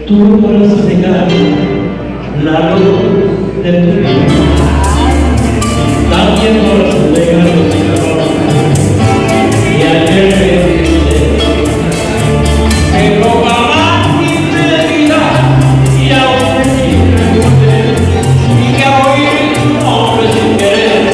tú podrás negar la luz de tu vida. También podrás negar los cigarros. Y ayer me dijiste, pero jamás quise mirar y aún me quise y que oír tu nombre sin querer.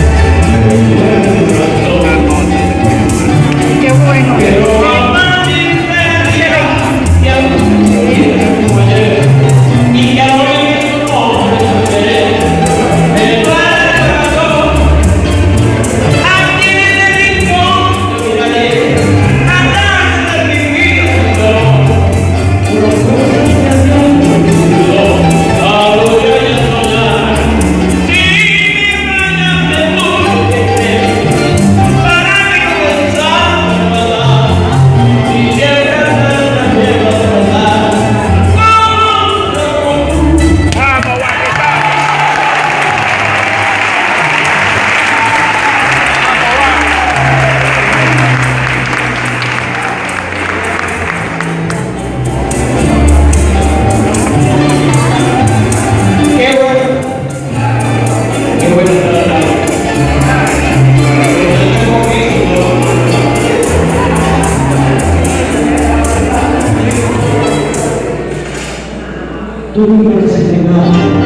Qué bueno. Pero jamás quise mirar y aún me quise como ayer y que oír tu nombre sin querer. Me duele el corazón. Aquí en el rincón te miraré, atrás de mi vida sin dolor. Puro corazón a lo que voy a soñar. Si me mañana te tuve que creer, para que comenzar a pasar. Y siempre la llevo a pasar. Vamos, Guayquita. Qué bueno estar acá. Tú me puedes enseñar